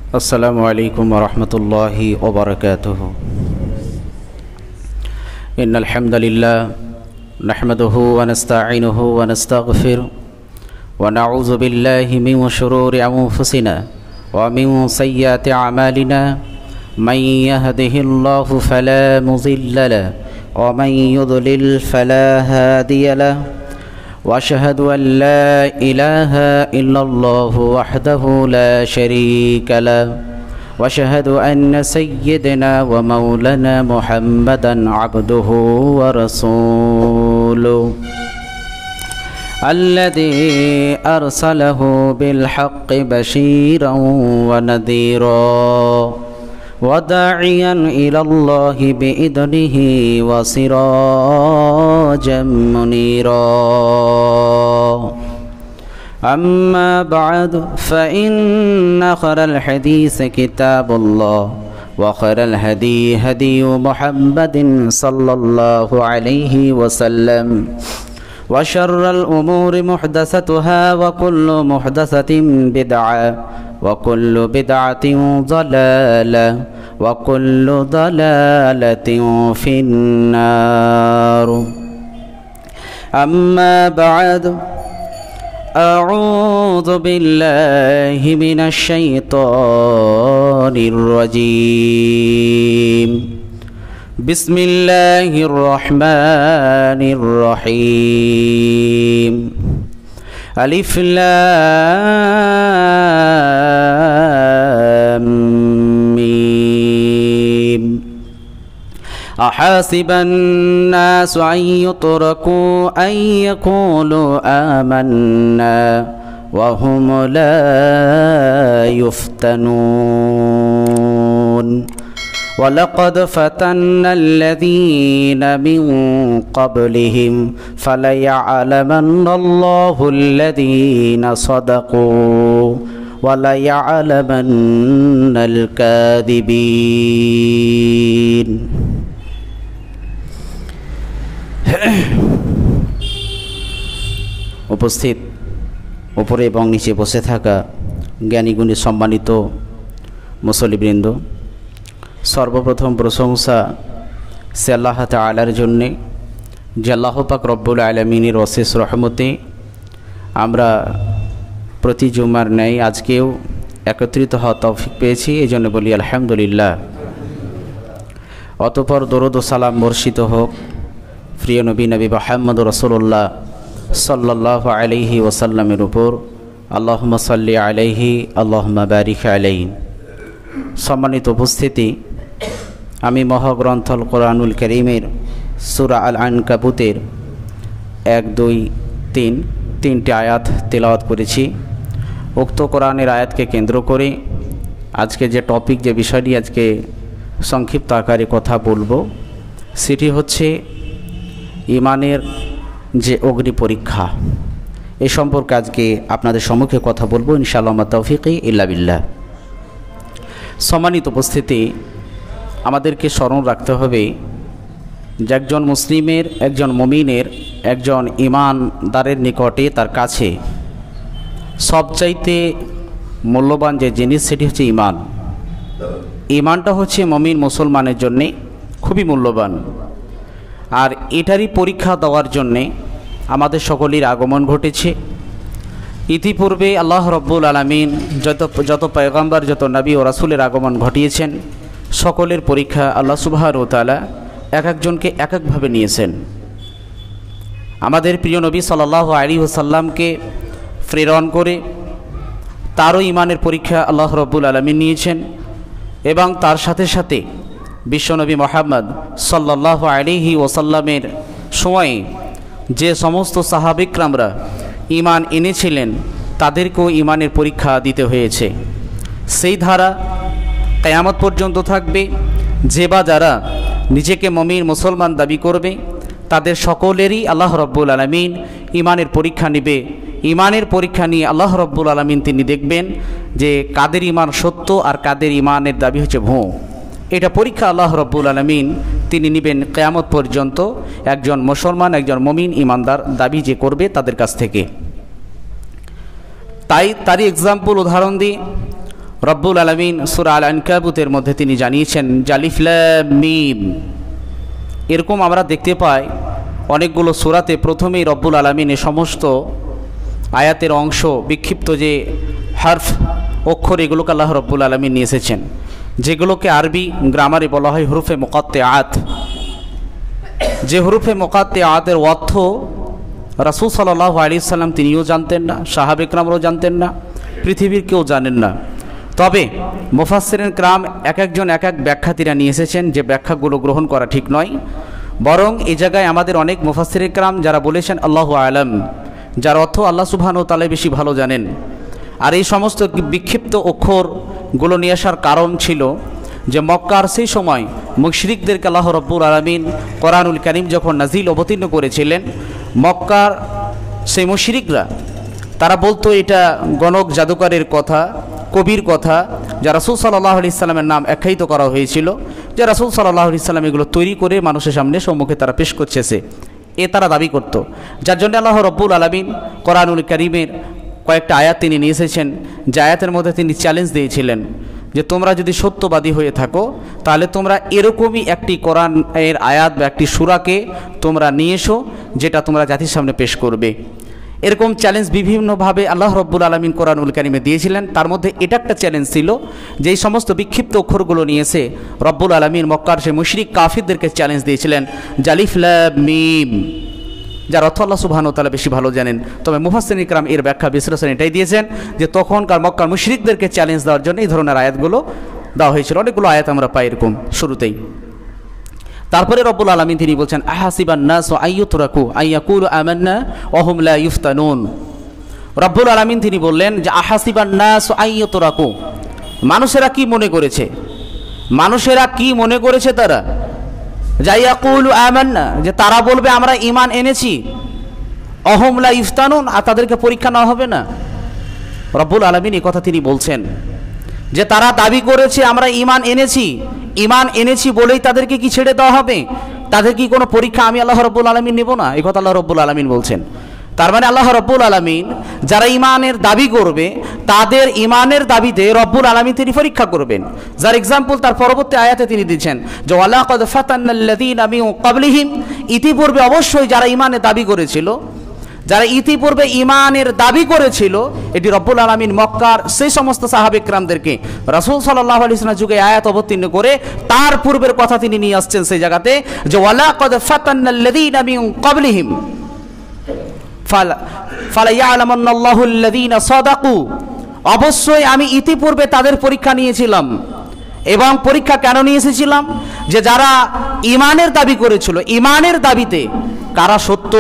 अस्सलामु अलैकुम वरहमतुल्लाहि वबरकातुहु। इन्नल हम्दुलिल्लाह नहमदुहु व नस्तईनुहु व नस्तगफिरुहु व नऊज़ु बिल्लाहि मिन शुरूरि अंफुसिना व मिन सय्यिआति अमालिना मन यहदिहिल्लाहु फला मुज़िल्ल लहु व मन युद्लिल फला हादिय लहु वअशहदु अन ला इलाहा इल्लल्लाहु वहदहु ला शरीक लहु वअशहदु अन्न सय्यिदना व मौलाना मुहम्मदन अब्दुहु व रसूलुहु अल्लज़ी अरसलहु बिल हक़्क़ि बशीरन व नज़ीरा वदाइयन इलल्लाहि बिइज़निहि व सिराजम मुनीरा। अम्मा बअद फ़इन्न खैरल हदीस किताबुल्लाह व खैरल हदी हदी मुहम्मदिन सल्लल्लाहु अलैहि वसल्लम व शर्रल उमूरि मुहदसतुहा व कुल्लु मुहदसतिन बिदअह व कुल्लु बिदअतिन ज़लालह व कुल्लु ज़लालतिन फिन्नार। अम्मा बअद अऊज़ु बिल्लाहि मिनश शैतानिर रजीम। बिस्मिल्लाहिर रहमानिर रहीम। अलिफ लाम मीम। अहासिबन नासु अन युतरकू अन यक़ूलू आमन्ना व हुम ला युफ्तनून। वलक़द फ़तन्नल्लज़ीन मिन क़ब्लिहिम फ़लयअलमन्नल्लाहुल्लज़ीन सदक़ू वलयअलमन्नल काज़िबीन। उपस्थित ऊपरे एवं नीचे बसे थाका ज्ञानी गुणी सम्मानित मुसल्लिबृंद, सर्वप्रथम प्रशंसा से आल्लाह ताआलार जन्य जे आल्लाह पाक रब्बुल आलमीनेर अशेष रहमते आमरा प्रति जुमार न्याय आजकेও एकत्रित हওয়ার तौफिक पेয়েছি, एजন্য বলি আলহামদুলিল্লাহ। অতঃপর দরুদ ও সালাম বর্ষিত হোক প্রিয় নবী মুহাম্মদ রাসূলুল্লাহ সাল্লাল্লাহু আলাইহি ওয়াসাল্লামের উপর। আল্লাহুম্মা সাল্লি আলাইহি আল্লাহুম্মা বারিক আলাইহি। सम्मानित उपस्थिति, आमी महाग्रंथ अल कुरानुल करीमेर सूरा अल आनकाबूतेर 1, 2, 3 तीनटी आयात तिलावत करेছি। उक्त कुरानेर आयात के केंद्र करे आज के जे टपिक जे विषय निये आज के संक्षिप्त आकारे कथा बोलबो सेटी होच्छे ईमानेर जे अग्नि परीक्षा। ए सम्पर्के आज के आपनादेर सम्मुखे कथा बोलबो इनशाअल्लाह मा तौफिकी इल्ला बिल्लाह। सम्मानित उपस्थिति, आमादेरके स्मरण राखते हबे जे एकजन मुस्लिमेर एकजन मुमिनेर एकजन ईमानदारेर निकटे तार काछे सबचाइते मूल्यवान जे जिनिस सेटी हच्छे ईमान। ईमानटा हच्छे मुमिन मुसलमानेर जन्य खुबই मूल्यवान। और एटारই परीक्षा देওয়ার जन्य आमादेर सकलेर आगमन घटेছে। इतिपूर्वे आल्लाह रब्बुल आलमीन যত पैगम्बर যত नबी ও রাসূলের আগমন ঘটিয়েছেন সকলের পরীক্ষা আল্লাহ সুবহানাহু ওয়া তাআলা এক একজনকে এক একভাবে নিয়েছেন। আমাদের প্রিয় নবী সাল্লাল্লাহু আলাইহি ওয়াসাল্লামকে প্রেরণ করে তারও ঈমানের পরীক্ষা আল্লাহ রব্বুল আলামিন নিয়েছেন এবং তার সাথে সাথে বিশ্বনবী মুহাম্মদ সাল্লাল্লাহু আলাইহি ওয়াসাল্লামের সময়ে যে সমস্ত সাহাবা ইকরামরা ईमान এনেছিলেন তাদেরকেও ईमाনের পরীক্ষা দিতে হয়েছে। সেই ধারা কিয়ামত পর্যন্ত থাকবে। যে বা যারা নিজেকে মুমিন মুসলমান দাবি করবে তাদের সকলেরই আল্লাহ রব্বুল আলামিন ईमाনের পরীক্ষা নেবে। ईमाনের পরীক্ষা নিয়ে আল্লাহ রব্বুল আলামিন তিনি দেখবেন যে কাদের ईमान সত্য আর কাদের ईमाনের দাবি হচ্ছে ভুয়ো। এটা পরীক্ষা আল্লাহ রব্বুল আলামিন তিনি নেবেন কিয়ামত পর্যন্ত একজন মুসলমান একজন মুমিন ईमानदार দাবি যে করবে তাদের কাছ থেকে। তাই তারই एग्जाम्पल उदाहरण दी রব্বুল আলামিন সূরা আল আনকাবুতের মধ্যে তিনি জানিয়েছেন আলিফ লাম মিম। এরকম আমরা দেখতে পাই অনেকগুলো সূরাতে প্রথমেই রব্বুল আলামিন এই সমস্ত আয়াতের অংশ বিক্ষিপ্ত যে হারফ অক্ষর এগুলোকে আল্লাহ রব্বুল আলামিন নিয়ে এসেছেন, যেগুলোকে আরবি গ্রামারে বলা হয় হুরুফে মুকাত্তিআত। যে হুরুফে মুকাত্তিআতের অর্থ রাসূল সাল্লাল্লাহু আলাইহি সাল্লাম তিনিও জানতেন না, সাহাবে কেরামরাও জানতেন না, পৃথিবীর কেউ জানেন না। তবে মুফাসসিরিন কেরাম এক একজন এক এক ব্যাখ্যা তিনি নিয়ে এসেছেন, যে ব্যাখ্যাগুলো গ্রহণ করা ঠিক নয়। বরং এই জায়গায় আমাদের অনেক মুফাসসিরিন কেরাম যারা বলেছেন আল্লাহু আলাম, যার অর্থ আল্লাহ সুবহানাহু ওয়া তাআলা বেশি ভালো জানেন। আর এই সমস্ত বিক্ষিপ্ত অক্ষরগুলো নিয়ে আসার কারণ ছিল যে মক্কার সেই সময় মুশরিকদেরকে আল্লাহ রব্বুল আলামিন কোরআনুল কারীম যখন নাজিল অবতীর্ণ করেছিলেন, মক্কার সেই মুশরিকরা তারা বলতো এটা গণক জাদুকরের কথা, কবির কথা, যা রাসূল সাল্লাল্লাহু আলাইহি সাল্লামের নাম আখ্যায়িত করা হয়েছিল, যে রাসূল সাল্লাল্লাহু আলাইহি সাল্লাম এগুলো তৈরি করে মানুষের সামনে সম্মুখে তারা পেশ করতেছে, এ তারা দাবি করত। যার জন্য আল্লাহ রব্বুল আলামিন কোরআনুল কারীমের কয়েকটা আয়াত তিনি নিয়ে এসেছেন, যে আয়াতের মধ্যে তিনি চ্যালেঞ্জ দিয়েছিলেন যে তোমরা যদি সত্যবাদী হয়ে থাকো তাহলে তোমরা এরকমই একটি কোরআনের আয়াত বা একটি সূরাকে তোমরা নিয়ে এসো, যেটা তোমরা জাতির সামনে পেশ করবে। এরকম চ্যালেঞ্জ বিভিন্নভাবে আল্লাহ রব্বুল আলামিন কোরআনুল কারীমে দিয়েছিলেন। তার মধ্যে এটা একটা চ্যালেঞ্জ ছিল যে এই সমস্ত বিক্ষিপ্ত অক্ষরগুলো নিয়ে এসে রব্বুল আলামিন মক্কার সেই মুশরিক কাফিরদেরকে চ্যালেঞ্জ দিয়েছিলেন আলিফ লাম মিম, যার অর্থ আল্লাহ সুবহানাহু ওয়া তাআলা বেশি ভালো জানেন। তবে মুফাসসিরিন কেরাম এর ব্যাখ্যা বিশ্লেষণ এটাই দিয়েছেন যে তখনকার মক্কার মুশরিকদেরকে চ্যালেঞ্জ দেওয়ার জন্য এই ধরনের আয়াতগুলো দেওয়া হয়েছিল। অনেকগুলো আয়াত আমরা পাই এরকম শুরুতেই। তারপরে রব্বুল আলামিন তিনি বলছেন আহাসিবান নাসু আইয়ুতরাকু আইয়াকুলু আমান্না ওয়া হুম লা ইফতানুন। রব্বুল আলামিন তিনি বললেন যে আহাসিবান নাসু আইয়ুতরাকু, মানুষেরা কি মনে করেছে, মানুষেরা কি মনে করেছে তারা, যাইয়াকুলু আমান্না, যে তারা বলবে আমরা ঈমান এনেছি, অহুম লা ইফতানুন, আর তাদেরকে পরীক্ষা নেওয়া হবে না। রব্বুল আলামিন এই কথা তিনি বলছেন যে তারা দাবি করেছে আমরা ঈমান এনেছি, ঈমান এনেছি বলেই তাদেরকে কি ছেড়ে দেওয়া হবে, তাদের কি কোনো পরীক্ষা আমি আল্লাহ রব্বুল আলামিন নেব না, এই কথা আল্লাহ রব্বুল আলামিন বলছেন। তার মানে আল্লাহ রব্বুল আলামিন যারা ঈমানের দাবি করবে তাদের ঈমানের দাবিতে রব্বুল আলামিন তিনি পরীক্ষা করবেন। যার এক্সাম্পল তার পরবর্তী আয়াতে তিনি দিচ্ছেন যে ওয়ালাকাদ ফাতান্নাল্লাযীনা মিন ক্বাবলিহিম, ইতিপূর্বে অবশ্যই যারা ঈমানের দাবি করেছিল, যারা ইতিপূর্বে ঈমানের দাবি করেছিল, এটি রব্বুল আলামিন মক্কার সেই সমস্ত সাহাবে কেরামদেরকে রাসূল সাল্লাল্লাহু আলাইহি ওয়াসাল্লাম যুগে আয়াত অবতীর্ণ করে তার পূর্বের কথা তিনি নিয়ে আসছেন সেই জায়গাতে যে ওয়ালাকাদ ফাতান্নাল্লাযীনা মিন ক্বাবলিহিম ফালায়ালামান্নাল্লাহুল্লাযীনা সাদাকু, অবশ্যই আমি ইতিপূর্বে তাদের পরীক্ষা নিয়েছিলাম। এবং পরীক্ষা কেন নিয়ে এসেছিলাম, যে যারা ঈমানের দাবি করেছিল, ঈমানের দাবিতে কারা সত্য,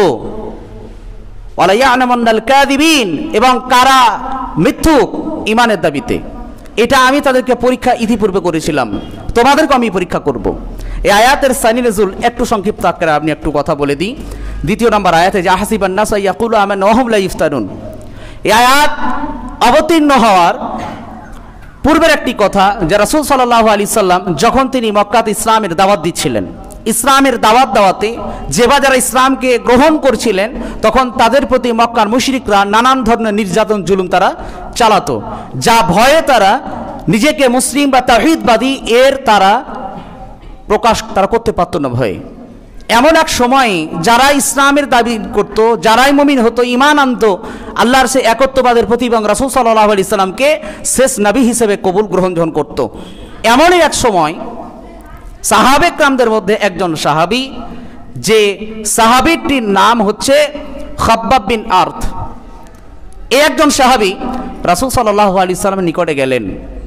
ওয়ালায়ালামান্নাল কাযিবিন, এবং কারা মিথ্যুক ঈমানের দাবিতে, এটা আমি তাদেরকে পরীক্ষা ইতিপূর্বে করেছিলাম, তোমাদেরকে আমি পরীক্ষা করব। এই আয়াতের সানি নজুল একটু সংক্ষিপ্ত আকারে আপনি একটু কথা বলে দিই। দ্বিতীয় নম্বর আয়াতে যে আহাসিবান নাস ইয়াকুলু আমান্না ওয়া হুম লা ইফতানুন, এই আয়াত অবতীর্ণ হওয়ার পূর্বের একটি কথা যে রাসূল সাল্লাল্লাহু আলাইহি সাল্লাম যখন তিনি মক্কাতে ইসলামের দাওয়াত দিচ্ছিলেন, ইসলামের দাওয়াত দেওয়াতে যারা ইসলামকে গ্রহণ করছিলেন তখন তাদের প্রতি মক্কার মুশরিকরা নানান ধরনের নির্যাতন জুলুম তারা চালাতো, যা ভয়ে তারা নিজেকে মুসলিম বা তাওহীদবাদী এর তারা প্রকাশ তারা করতে পারত না ভয়ে। এমন এক সময় যারা ইসলামের দাবি করত, যারাই মুমিন হতো, ঈমান আনতো আল্লাহর সে একত্ববাদের প্রতি এবং রাসূল সাল্লাল্লাহু আলাইহি সাল্লামকে শেষ নবী হিসেবে কবুল গ্রহণ করত, এমনই এক সময় সাহাবে কেরামদের মধ্যে একজন সাহাবী, যে সাহাবীটির নাম হচ্ছে খাব্বাব বিন আরত, এই একজন সাহাবী রাসূল সাল্লাল্লাহু আলাইহি সাল্লামের নিকটে গেলেন।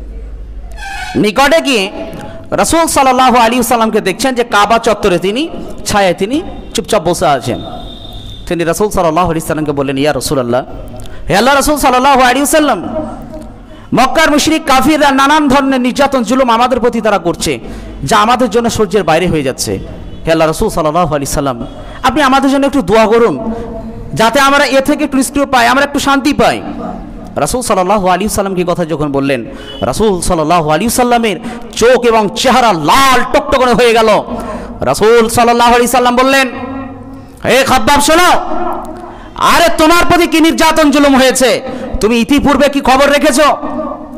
নিকটে গিয়ে রাসূল সাল্লাল্লাহু আলাইহি সাল্লামকে দেখছেন যে কাবা চত্বরে তিনি ছায়ায় তিনি চুপচাপ বসে আছেন। তিনি রাসূল সাল্লাল্লাহু আলাইহি সাল্লামকে বললেন, ইয়া রাসূলুল্লাহ, হে আল্লাহ রাসূল সাল্লাল্লাহু আলাইহি সাল্লাম, মক্কার মুশরিক কাফিররা নানান ধরনের নির্যাতন জুলুম আমাদের প্রতি তারা করছে, যা আমাদের জন্য সহ্যের বাইরে হয়ে যাচ্ছে। হে আল্লাহ রাসূল সাল্লাল্লাহু আলাইহি সাল্লাম, আপনি আমাদের জন্য একটু দোয়া করুন যাতে আমরা এ থেকে একটু নিষ্কৃতি পাই, আমরা একটু শান্তি পাই। রাসূল সাল্লাল্লাহু আলাইহি সাল্লাম কি কথা যখন বললেন, রাসূল সাল্লাল্লাহু আলাইহি সাল্লামের চোখ এবং চেহারা লাল টকটকে হয়ে গেল। রাসূল সাল্লাল্লাহু আলাইহি সাল্লাম বললেন, হে খাব্বাব শোনো, আরে তোমার প্রতি কি নির্যাতন জুলুম হয়েছে তুমি ইতিপূর্বে কি খবর রেখেছো?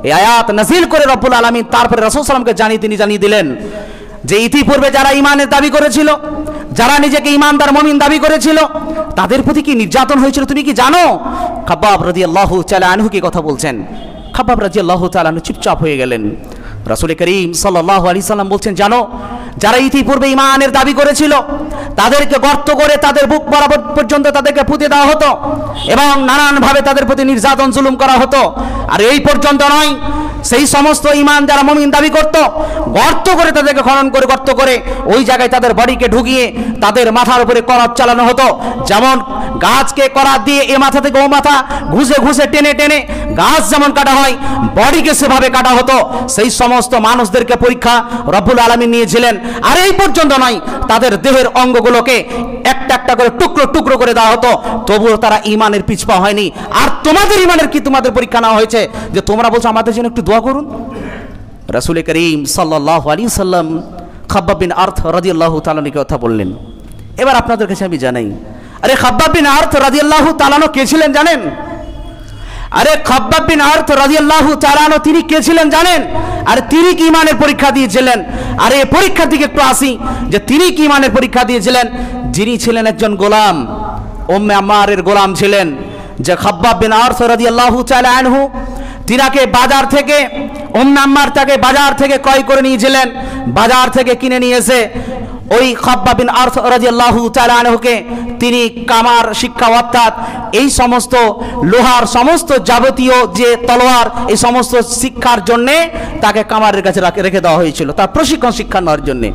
এই আয়াত নাজিল করে রব্বুল আলামিন তারপরে রাসূল সাল্লাল্লাহু আলাইহি ওয়াসাল্লামকে তিনি জানিয়ে দিলেন যে ইতিপূর্বে যারা ঈমানের দাবি করেছিল, যারা নিজেকে ঈমানদার মুমিন দাবি করেছিল, তাদের প্রতি কি নির্যাতন হয়েছিল তুমি কি জানো? খাব্বাব রাদিয়াল্লাহু তাআলা আনহু কি কথা বলছেন? খাব্বাব রাদিয়াল্লাহু তাআলা আনহু চুপচাপ হয়ে গেলেন। রাসূল করিম সাল্লাল্লাহু আলাইহি সাল্লাম বলছেন, জানো যারা ইতিপূর্বে ঈমানের দাবি করেছিল তাদেরকে গর্ত করে তাদের বুক বরাবর পর্যন্ত তাদেরকে পুঁতে দেওয়া হতো এবং নানানভাবে তাদের প্রতি নির্যাতন জুলুম করা হতো। আর এই পর্যন্ত নয়, সেই সমস্ত ঈমান যারা মুমিন দাবি করত, গর্ত করে তাদেরকে খনন করে গর্ত করে ওই জায়গায় তাদের বডিকে ঢুকিয়ে তাদের মাথার উপরে করাত চালানো হতো। যেমন গাছকে করাত দিয়ে এ মাথা থেকে ও মাথা ঘুষে ঘুষে টেনে টেনে গাছ যেমন কাটা হয়, বডিকে সেভাবে কাটা হতো। সেই সমস্ত মানুষদেরকে পরীক্ষা রব্বুল আলামিন নিয়েছিলেন। আর এই পর্যন্ত নয়, তাদের দেহের অঙ্গগুলোকে একটা একটা করে টুকরো টুকরো করে দেওয়া হতো, তবুও তারা ঈমানের পিছপা হয়নি। আর তোমাদের ঈমানের কি তোমাদের পরীক্ষা নেওয়া হয়েছে যে তোমরা বলছো আমাদের জন্য একটু দোয়া করুন? রাসূল করিম সাল্লাল্লাহু আলাইহি সাল্লাম খাব্বাব বিন আরত রাদিয়াল্লাহু তাআলা আনহুকে কথা বললেন। এবার আপনাদের কাছে আমি জানাই, আরে খাব্বাব বিন আরত রাদিয়াল্লাহু তাআলা আনহু কে ছিলেন জানেন? আরে খাব্বাব বিন আরত রাদিয়াল্লাহু তাআলা আনহু তিনি কে ছিলেন জানেন? আর তিনি কি ঈমানের পরীক্ষা দিয়েছিলেন? আর এই পরীক্ষার দিকে একটু আসি যে তিনি কি ঈমানের পরীক্ষা দিয়েছিলেন। যিনি ছিলেন একজন গোলাম, উম্মে আম্মারের গোলাম ছিলেন, যে খাব্বাব বিন আরত রাদিয়াল্লাহু তাআলা আনহু তিনাকে বাজার থেকে উম্মে আম্মার তাকে বাজার থেকে ক্রয় করে নিয়েছিলেন। বাজার থেকে কিনে নিয়ে এসে ওই খাব্বাব বিন আরত রাদিয়াল্লাহু তাআলা আনহুকে তিনি কামার শিক্ষা অর্থাৎ এই সমস্ত লোহার সমস্ত যাবতীয় যে তলোয়ার এই সমস্ত শিক্ষার জন্যে তাকে কামারের কাছে রেখে দেওয়া হয়েছিল, তার প্রশিক্ষণ শিক্ষা নেওয়ার জন্যে।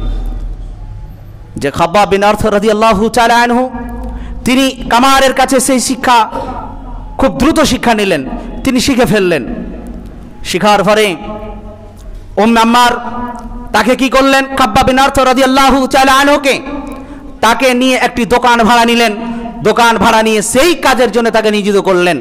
যে খাব্বাব বিন আরত রাদিয়াল্লাহু তাআলা আনহু তিনি কামারের কাছে সেই শিক্ষা খুব দ্রুত শিক্ষা নিলেন, তিনি শিখে ফেললেন। শিখার পরে উম্মে আম্মার তাকে কি করলেন, খাব্বাব বিন আরত রাদিয়াল্লাহু তাআলা আনহুকে তাকে নিয়ে একটি দোকান ভাড়া নিলেন। দোকান ভাড়া নিয়ে সেই কাজের জন্য তাকে নিয়োজিত করলেন।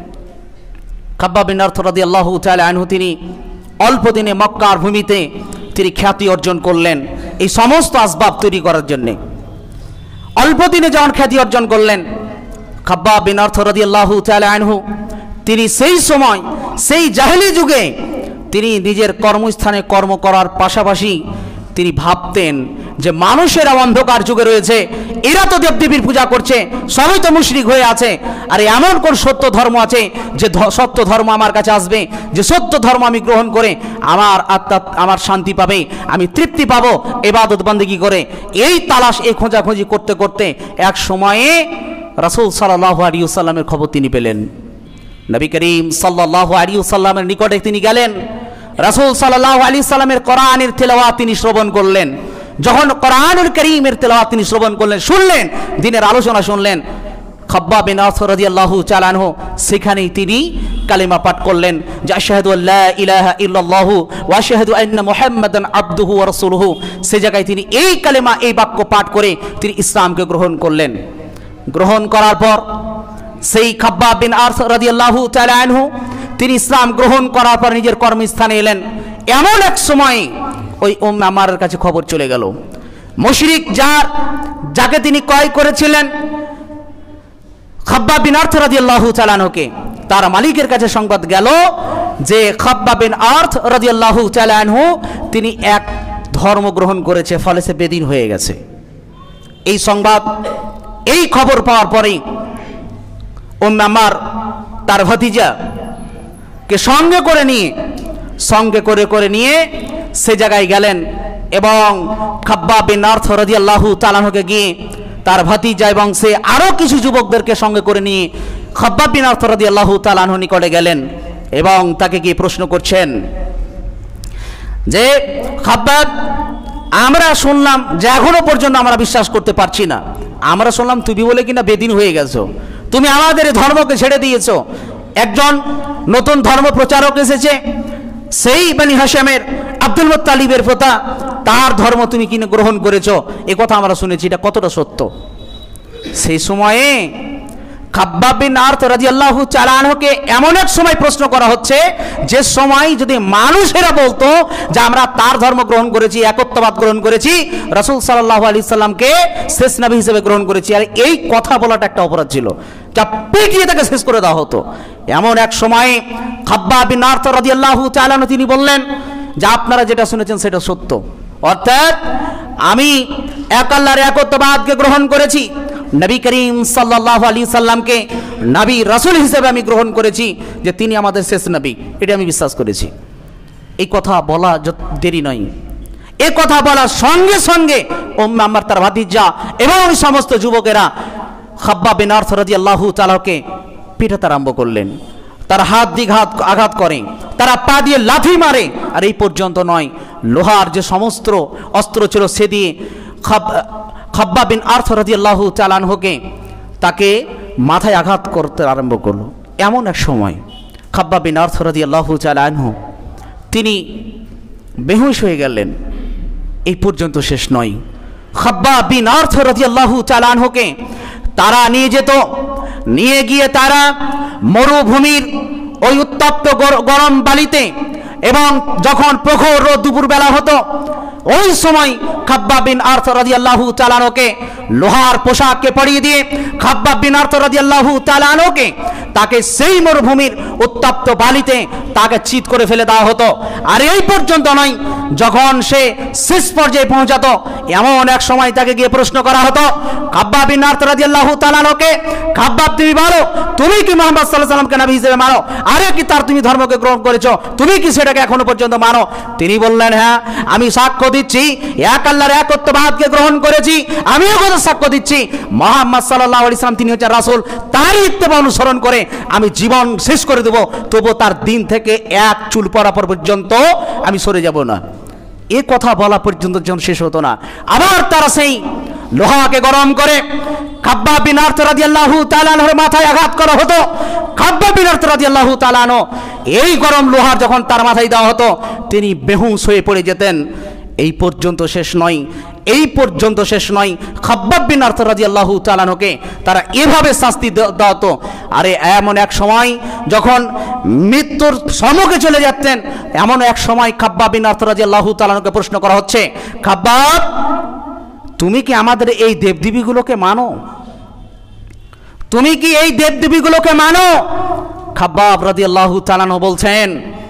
খাব্বাব বিন আরত রাদিয়াল্লাহু তাআলা আনহু তিনি অল্প দিনে মক্কার ভূমিতে তিনি খ্যাতি অর্জন করলেন এই সমস্ত আসবাব তৈরি করার জন্য। অল্প দিনে যখন খ্যাতি অর্জন করলেন, খাব্বাব বিন আরত রাদিয়াল্লাহু তাআলা আনহু তিনি সেই সময় সেই জাহেলি যুগে তিনি নিজের কর্মস্থানে কর্ম করার পাশাপাশি তিনি ভাবতেন যে মানুষেরা অন্ধকার যুগে রয়েছে, এরা তো দেবদেবীর পূজা করছে, সবাই তো মুশরিক হয়ে আছে, আর এমন কোন সত্য ধর্ম আছে যে সত্য ধর্ম আমার কাছে আসবে, যে সত্য ধর্ম আমি গ্রহণ করে আমার আত্মা আমার শান্তি পাবে, আমি তৃপ্তি পাবো ইবাদত বন্দেগী করে। এই তালাশ এই খোঁজাখুঁজি করতে করতে এক সময়ে রাসূল সাল্লাল্লাহু আলাইহি ওয়াসাল্লামের খবর তিনি পেলেন। নবী করিম সাল্লাল্লাহু আলাইহি ওয়াসাল্লামের নিকটে তিনি গেলেন। রাসূল সাল্লাল্লাহু আলাইহি ওয়াসাল্লামের কোরআনের তেলাওয়াত তিনি শ্রবণ করলেন। যখন কোরআনুল কারীমের তেলাওয়াত তিনি শ্রবণ করলেন, শুনলেন, দ্বীনের আলোচনা শুনলেন, খাব্বাব বিন আরত রাদিয়াল্লাহু তাআলা আনহু সেখানেই তিনি কালিমা পাঠ করলেন যে আশহাদু আল্লা ইলাহা ইল্লাল্লাহু ওয়া আশহাদু আন্না মুহাম্মাদান আবদুহু ওয়া রাসূলুহু। সে জায়গায় তিনি এই কালিমা এই বাক্য পাঠ করে তিনি ইসলামকে গ্রহণ করলেন। গ্রহণ করার পর সেই খাব্বাব বিন আরত রাদিয়াল্লাহু তাআলা আনহু তিনি ইসলাম গ্রহণ করার পর নিজের কর্মস্থানে এলেন। এমন এক সময় ওই উম্মে আম্মারের কাছে খবর চলে গেল, মুশরিক যাকে তিনি ক্রয় করেছিলেন খাব্বাব বিন আরত রাদিয়াল্লাহু তাআলা আনহুকে, তার মালিকের কাছে সংবাদ গেল যে খাব্বাব বিন আরত রাদিয়াল্লাহু তাআলা আনহু তিনি এক ধর্ম গ্রহণ করেছে, ফলে সে বেদিন হয়ে গেছে। এই সংবাদ এই খবর পাওয়ার পরেই উম্মে আম্মার তার ভাতিজাকে সঙ্গে করে নিয়ে সে জায়গায় গেলেন এবং খাব্বাব বিন আরত রাদিয়াল্লাহু তাআলা আনহুকে গিয়ে তার ভাতিজা এবং সে আরো কিছু যুবকদেরকে সঙ্গে করে নিয়ে খাব্বাব বিন আরত রাদিয়াল্লাহু তাআলা আনহু নিকটে গেলেন এবং তাকে গিয়ে প্রশ্ন করছেন যে খাব্বাব, আমরা শুনলাম যে এখনো পর্যন্ত আমরা বিশ্বাস করতে পারছি না, আমরা শুনলাম তুমি বলে কিনা বেদিন হয়ে গেছো, তুমি আমাদের ধর্মকে ছেড়ে দিয়েছো, একজন নতুন ধর্ম প্রচারক এসেছে, সেই বনি হাশেমের আব্দুল মুত্তালিবের পোতা, তার ধর্ম তুমি কিনে গ্রহণ করেছো, এ কথা আমরা শুনেছি, এটা কতটা সত্য? সেই সময়ে খাব্বাব বিন আরত রাদিয়াল্লাহু তাআলা আনহুকে এমন এক সময় প্রশ্ন করা হচ্ছে যে সময় যদি মানুষেরা বলতো যে আমরা তার ধর্ম গ্রহণ করেছি, একত্ববাদ গ্রহণ করেছি, রাসূল সাল্লাল্লাহু আলাইহি সাল্লামকে শেষ নবী হিসেবে গ্রহণ করেছি, আর এই কথা বলাটা একটা অপরাধ ছিল, যা পিটিয়ে তাকে শেষ করে দেওয়া হতো। এমন এক সময় খাব্বাব বিন আরত রাদিয়াল্লাহু তাআলা আনহু তিনি বললেন যে আপনারা যেটা শুনেছেন সেটা সত্য, অর্থাৎ আমি এক আল্লাহর একত্ববাদকে গ্রহণ করেছি, নবী করিম সাল্লাল্লাহু আলাইহি সাল্লামকে নবী রাসূল হিসেবে আমি গ্রহণ করেছি, যে তিনি আমাদের শেষ নবী, এটা আমি বিশ্বাস করেছি। এই কথা বলা দেরি নয়, এই কথা বলার সঙ্গে সঙ্গে উম্মে আম্মার তার ভাতিজা এবং সমস্ত যুবকেরা খাব্বাব বিন আরত রাদিয়াল্লাহু তাআলাকে পিটাতে আরম্ভ করলেন। তারা হাত দিয়ে আঘাত করে, তারা পা দিয়ে লাথি মারে, আর এই পর্যন্ত নয়, লোহার যে সমস্ত অস্ত্র ছিল সে দিয়ে খাব্বাব বিন আরত রাদিয়াল্লাহু তাআলা আনহুকে তাকে মাথায় আঘাত করতে আরম্ভ করলো। এমন এক সময় খাব্বাব বিন আরত রাদিয়াল্লাহু তাআলা আনহু তিনি বেহুশ হয়ে গেলেন। এই পর্যন্ত শেষ নয়, খাব্বাব বিন আরত রাদিয়াল্লাহু তাআলা আনহুকে তারা নিয়ে গিয়ে তারা মরুভূমির ওই উত্তপ্ত গরম বালিতে, এবং যখন প্রখর রোদ দুপুরবেলা হতো ওই সময় খাব্বাব বিন আরত রাদিয়াল্লাহু তাআলা আনহুকে লোহার পোশাককে পরিয়ে দিয়ে খাব্বাব বিন আরত রাদিয়াল্লাহু তাআলা আনহুকে তাকে সেই মরুভূমির উত্তপ্ত বালিতে তাকে চিৎ করে ফেলে দেওয়া হতো। আর এই পর্যন্ত নয়, যখন সে শেষ পর্যায়ে পৌঁছাতো এমন এক সময় তাকে গিয়ে প্রশ্ন করা হতো খাব্বাব বিন আরত রাদিয়াল্লাহু তাআলা আনহুকে, খাব্বাব তুমি বলো তুমি কি মুহাম্মদ সাল্লাল্লাহু আলাইহি ওয়াসাল্লামকে নবী হিসেবে মানো, আরে কি তার তুমি ধর্মকে গ্রহণ করেছো, তুমি কি সেটাকে এখনো পর্যন্ত মানো? তিনি বললেন হ্যাঁ, আমি সাক্ষ্য দিচ্ছি এক আল্লাহর একত্ববাদকে গ্রহণ করেছি, আমিও কথা সাক্ষ্য দিচ্ছি মুহাম্মদ সাল্লাল্লাহু আলাইহি ওয়াসাল্লাম তিনি হচ্ছেন রাসূল, তারই ইত্তেবা অনুসরণ করে আমি জীবন শেষ করে দেব, তবু তার দিন থেকে এক চুল পড়া পর্যন্ত আমি সরে যাব না। এ কথা বলা পর্যন্ত যখন শেষ হতো না, আবার তারা সেই লোহাকে গরম করে খাব্বাব বিন আরত রাদিয়াল্লাহু তাআলা আনহুর মাথায় আঘাত করা হতো। খাব্বাব বিন আরত রাদিয়াল্লাহু তাআলা আনহু এই গরম লোহার যখন তার মাথায় দেওয়া হতো তিনি বেহুশ হয়ে পড়ে যেতেন। এই পর্যন্ত শেষ নয়, খাব্বাব বিন আরত রাদিয়াল্লাহু তাআলা আনহুকে তারা এভাবে শাস্তি দেওয়া হতো। আরে এমন এক সময় যখন মৃত্যুর সম্মুখে চলে যাচ্ছেন, এমন এক সময় খাব্বাব বিন আরত রাদিয়াল্লাহু তাআলা আনহুকে প্রশ্ন করা হচ্ছে, খাব্বাব তুমি কি আমাদের এই দেবদেবীগুলোকে মানো, তুমি কি এই দেবদেবীগুলোকে মানো? খাব্বাব রাদিয়াল্লাহু তাআলা আনহু বলছেন,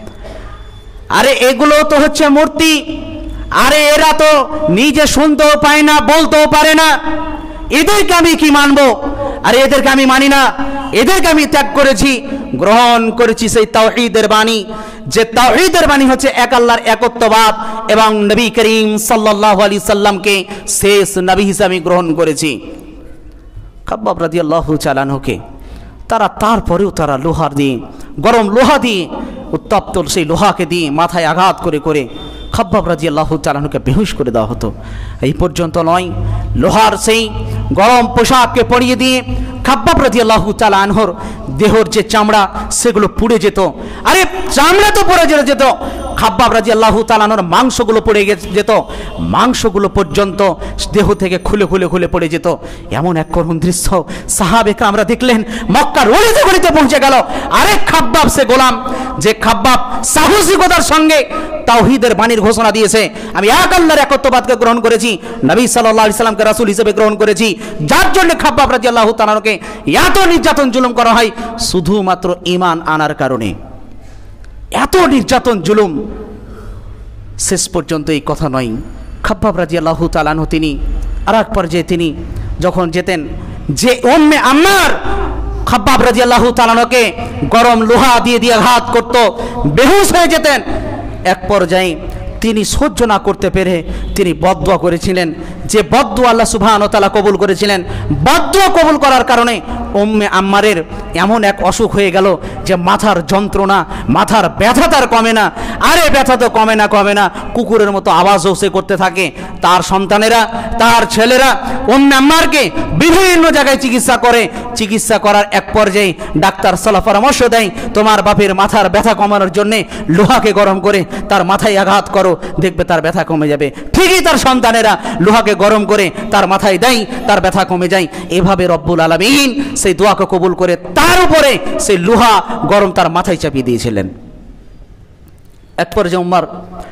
আরে এগুলো তো হচ্ছে মূর্তি, আরে এরা তো নিজে শুনতেও পায় না, বলতেও পারে না, এদেরকে আমি কি মানবো? আরে এদেরকে আমি মানি না, এদেরকে আমি ত্যাগ করেছি, গ্রহণ করেছি সেই তাওহীদের বাণী, যে তাওহীদের বাণী হচ্ছে এক আল্লাহর একত্ববাদ, এবং নবী করিম সাল্লাল্লাহু আলাইহি সাল্লামকে শেষ নবী হিসেবে গ্রহণ করেছি। খাব্বাব রাদিয়াল্লাহু তাআলা আনহুকে তারপরেও তারা লোহার দিয়ে, গরম লোহা দিয়ে, উত্তপ্ত সেই লোহাকে দিয়ে মাথায় আঘাত করে করে খাব্বাব রাদিয়াল্লাহু তাআলা আনহুকে বেহুশ করে দেওয়া হতো। এই পর্যন্ত নয়, লোহার সেই গরম পোশাককে পরিয়ে দিয়ে খাব্বাব রাদিয়াল্লাহু তাআলা আনহুর দেহর যে চামড়া সেগুলো পুড়ে যেত। আরে চামড়া তো পুড়ে যেত, খাব্বাব রাদিয়াল্লাহু তাআলা আনহুর মাংসগুলো পড়ে যেত, মাংসগুলো পর্যন্ত দেহ থেকে খুলে খুলে খুলে পড়ে যেত। এমন এক করুণ দৃশ্য সাহাবেরা আমরা দেখলেন, মক্কার অলিতে গলিতে পৌঁছে গেল। আরে খাব্বাব সে গোলাম, যে খাব্বাব সাহসিকতার সঙ্গে তাওহীদের বাণীর ঘোষণা দিয়েছে, আমি এক আল্লাহর একত্ববাদকে গ্রহণ করেছি, নবী সাল্লাল্লাহু আলাইহি সাল্লামকে রাসূল হিসেবে গ্রহণ করেছি। যার জন্য খাব্বাব রাদিয়াল্লাহু তাআলা আনহুকে এত নির্যাতন জুলুম করা হয় শুধুমাত্র ঈমান আনার কারণে, এত নির্যাতন জুলুম। শেষ পর্যন্ত এই কথা নয়, খাব্বাব রাদিয়াল্লাহু তাআলা আনহু তিনি আরেক পর্যায়ে তিনি যখন যেতেন, যে উম্মে আম্মার খাব্বাব রাদিয়াল্লাহু তাআলা আনহুকে গরম লোহা দিয়ে দিয়ে আঘাত করত, বেহুশ হয়ে যেতেন। এক পর্যায়ে তিনি সহ্য না করতে পেরে তিনি বদদুয়া করেছিলেন, যে বদদুয়া আল্লাহ সুবহানাহু ওয়া তাআলা কবুল করেছিলেন। বদদুয়া কবুল করার কারণে উম্মে আম্মারের এমন এক অসুখ হয়ে গেল যে মাথার যন্ত্রণা, মাথার ব্যথা তার কমে না। আরে ব্যথা তো কমে না, কুকুরের মতো আওয়াজও সে করতে থাকে। তার সন্তানেরা, তার ছেলেরা উম্মে আম্মারকে বিভিন্ন জায়গায় চিকিৎসা করার এক পর্যায়ে ডাক্তার সালাহ পরামর্শ দেয়, তোমার বাপের মাথার ব্যথা কমানোর জন্যে লোহাকে গরম করে তার মাথায় আঘাত করো, দেখবে তার ব্যথা কমে যাবে। ঠিকই তার সন্তানেরা লোহাকে গরম করে তার মাথায় দেয়, তার ব্যথা কমে যায়। এভাবে রব্বুল আলামিন সেই দোয়াকে কবুল করে তার উপরে সেই লোহা গরম তার মাথায় চাপিয়ে দিয়েছিলেন। এক পর্যায়ে উমর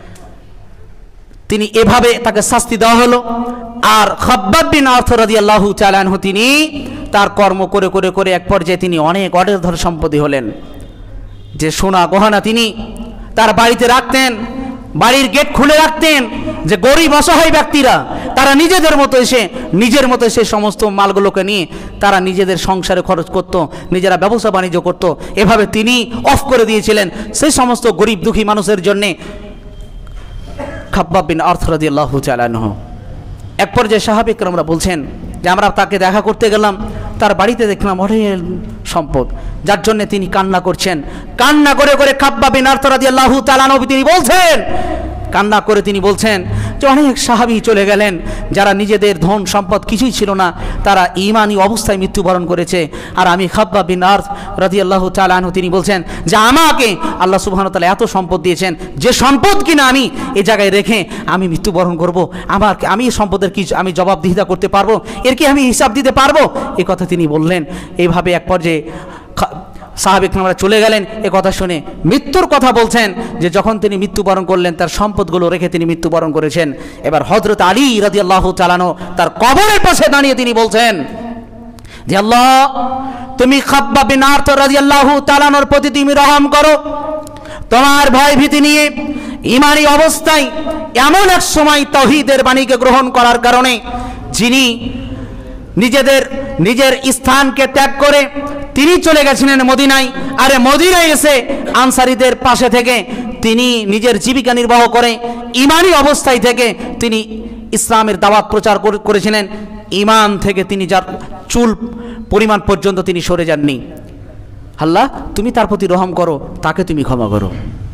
তিনি এভাবে তাকে শাস্তি দেওয়া হলো। আর খাব্বাব বিন আরত রাদিয়াল্লাহু তাআলা আনহু তিনি তার কর্ম করে করে করে এক পর্যায়ে তিনি অনেক অঢেল সম্পত্তি হলেন। যে সোনা গহনা তিনি তার বাড়িতে রাখতেন, বাড়ির গেট খুলে রাখতেন, যে গরিব অসহায় ব্যক্তিরা তারা নিজের মতো এসে সমস্ত মালগুলোকে নিয়ে তারা নিজেদের সংসারে খরচ করত, নিজেরা ব্যবসা বাণিজ্য করত। এভাবে তিনি অফ করে দিয়েছিলেন সেই সমস্ত গরিব দুঃখী মানুষের জন্যে। খাব্বাব বিন আরত রাদিয়াল্লাহু তাআলা আনহু এক পর্যায়ে সাহাবী কেরামরা বলছেন যে আমরা তাকে দেখা করতে গেলাম, তার বাড়িতে দেখলাম অঢেল সম্পদ, যার জন্য তিনি কান্না করছেন। কান্না করে করে খাব্বাব বিন আরত রাদিয়াল্লাহু তাআলা আনহু তিনি বলছেন, কান্না করে তিনি বলছেন যে অনেক সাহাবী চলে গেলেন যারা নিজেদের ধন সম্পদ কিছুই ছিল না, তারা ঈমানি অবস্থায় মৃত্যুবরণ করেছে। আর আমি খাব্বাব বিন আরত রাদিয়াল্লাহু তাআলা আনহু তিনি বলছেন যে আমাকে আল্লাহ সুবহানাহু ওয়া তাআলা এত সম্পদ দিয়েছেন, যে সম্পদ কিনা আমি এই জায়গায় রেখে আমি মৃত্যুবরণ করব, আমি এই সম্পদের কি আমি জবাবদিহিতা করতে পারবো, এর কি আমি হিসাব দিতে পারবো? এই কথা তিনি বললেন। এইভাবে এক পর্যায়ে সাহাবী কেরামরা চলে গেলেন। এ কথা শুনে মৃত্যুর কথা বলছেন যে যখন তিনি মৃত্যুবরণ করলেন তার সম্পদগুলো রেখে তিনি মৃত্যুবরণ করেছেন। এবার হযরত আলী রাদিয়াল্লাহু তাআলা আনহু তার কবরের পাশে দাঁড়িয়ে তিনি বলছেন যে আল্লাহ, তুমি খাব্বাব বিন আরত রাদিয়াল্লাহু তাআলা আনহুর প্রতি তুমি রহম করো। তোমার ভয় ভীতি নিয়ে ঈমানি অবস্থায় এমন এক সময় তাওহীদের বাণীকে গ্রহণ করার কারণে যিনি নিজের স্থানকে ত্যাগ করে তিনি চলে গেছিলেন মদিনায়। আরে মদিনায় এসে আনসারীদের পাশে থেকে তিনি নিজের জীবিকা নির্বাহ করে ঈমানি অবস্থায় থেকে তিনি ইসলামের দাওয়াত প্রচার করেছিলেন। ঈমান থেকে তিনি যার চুল পরিমাণ পর্যন্ত তিনি সরে যাননি। আল্লাহ, তুমি তার প্রতি রহম করো, তাকে তুমি ক্ষমা করো।